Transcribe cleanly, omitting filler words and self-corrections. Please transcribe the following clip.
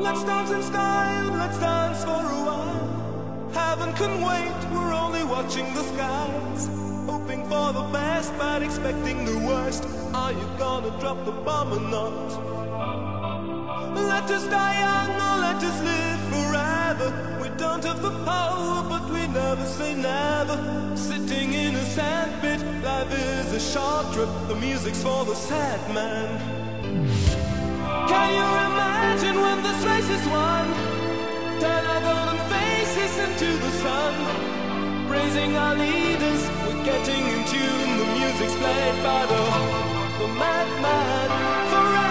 Let's dance in style, let's dance for a while. Heaven can wait, we're only watching the skies. Hoping for the best, but expecting the worst. Are you gonna drop the bomb or not? Let us die young or let us live forever. We don't have the power, but we never say never. Sitting in a sandpit, life is a short trip. The music's for the sad man. Can you imagine when this race is won? Turn our golden faces into the sun. Praising our leaders, we're getting in tune. The music's played by the madman forever.